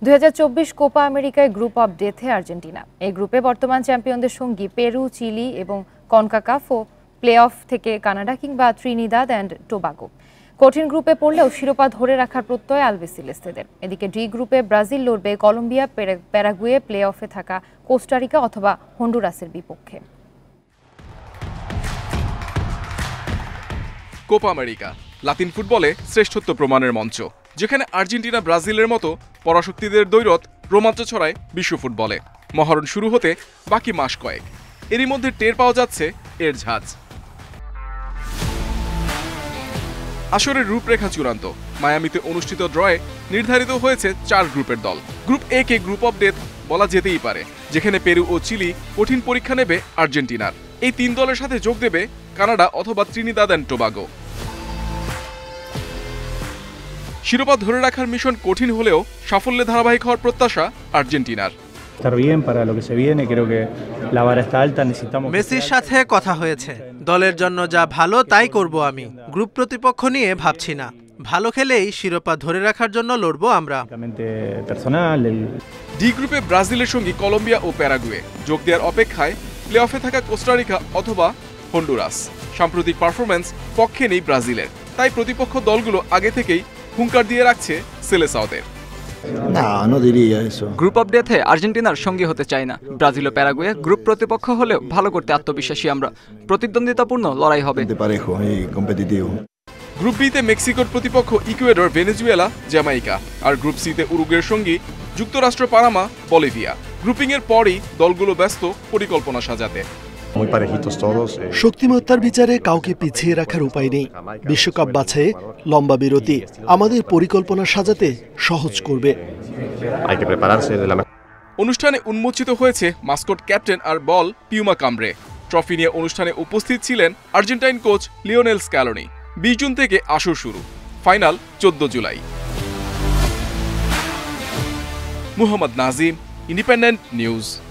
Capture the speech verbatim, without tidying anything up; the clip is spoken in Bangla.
দুই হাজার চব্বিশ কোপা আমেরিকায় গ্রুপ অফ ডেথে আর্জেন্টিনা। এই গ্রুপে বর্তমান চ্যাম্পিয়নদের সঙ্গী পেরু, চিলি এবং কনকাকাফ ও প্লে অফ থেকে কানাডা কিংবা ত্রিনিদাদ অ্যান্ড টোবাগো। কঠিন গ্রুপে পড়লেও শিরোপা ধরে রাখার প্রত্যয় আলবিসেলেস্তেদের। এদিকে ডি গ্রুপে ব্রাজিল লড়বে কলম্বিয়া, প্যারাগুয়ে, প্লে অফে থাকা কোস্টারিকা অথবা হন্ডুরাসের বিপক্ষে। কোপা আমেরিকা লাতিন ফুটবলে শ্রেষ্ঠত্ব প্রমাণের মঞ্চ, যেখানে আর্জেন্টিনা ব্রাজিলের মতো পরাশক্তিদের দৈরত রোমাঞ্চ ছড়ায় বিশ্ব ফুটবলে। মহরণ শুরু হতে বাকি মাস কয়েক, এরই মধ্যে টের পাওয়া যাচ্ছে এর ঝাঁজ। আসরের রূপরেখা চূড়ান্ত। মায়ামিতে অনুষ্ঠিত ড্রয়ে নির্ধারিত হয়েছে চার গ্রুপের দল। গ্রুপ এ কে গ্রুপ অফ ডেথ বলা যেতেই পারে, যেখানে পেরু ও চিলি কঠিন পরীক্ষা নেবে আর্জেন্টিনার। এই তিন দলের সাথে যোগ দেবে কানাডা অথবা ত্রিনিদাদ অ্যান্ড টোবাগো। শিরোপা ধরে রাখার মিশন কঠিন হলেও সাফল্যে ধারাবাহিক হওয়ার প্রত্যাশা আর্জেন্টিনার। মেসির সাথে কথা হয়েছে, দলের জন্য যা ভালো তাই করব আমি। গ্রুপ প্রতিপক্ষ নিয়ে ভাবছি না, ভালো খেলেই শিরোপা ধরে রাখার জন্য লড়বো আমরা। ডি গ্রুপে ব্রাজিলের সঙ্গে কলম্বিয়া ও প্যারাগুয়ে, যোগ দেওয়ার অপেক্ষায় প্লে অফে থাকা কোস্টারিকা অথবা হন্ডুরাস। সাম্প্রতিক পারফরম্যান্স পক্ষে নেই ব্রাজিলের, তাই প্রতিপক্ষ দলগুলো আগে থেকেই হুঙ্কার দিয়ে রাখছে সেলেসাওদের। গ্রুপ অফ ডেথে আর্জেন্টিনার সঙ্গী হতে চাই না। ব্রাজিল ও প্যারাগুয়ে গ্রুপ প্রতিপক্ষ হলেও ভালো করতে আত্মবিশ্বাসী আমরা। প্রতিদ্বন্দ্বিতাপূর্ণ লড়াই হবে। গ্রুপ বিতে মেক্সিকোর প্রতিপক্ষ ইকুয়েডর, ভেনেজুয়েলা, জ্যামাইকা। আর গ্রুপ সিতে উরুগুয়ের সঙ্গী যুক্তরাষ্ট্র, পানামা, বলিভিয়া। গ্রুপিং এর পরই দলগুলো ব্যস্ত পরিকল্পনা সাজাতে। শক্তিমত্তার বিচারে কাউকে পিছিয়ে রাখার উপায় নেই। বিশ্বকাপ বাছাইয়ে লম্বা বিরতি আমাদের পরিকল্পনা সাজাতে সহজ করবে। অনুষ্ঠানে উন্মোচিত হয়েছে মাস্কট ক্যাপ্টেন আর বল পিউমা কামব্রে। ট্রফি নিয়ে অনুষ্ঠানে উপস্থিত ছিলেন আর্জেন্টাইন কোচ লিওনেল স্ক্যালোনি। বিশ জুন থেকে আসর শুরু, ফাইনাল চোদ্দ July. Muhammad Nazim, Independent news.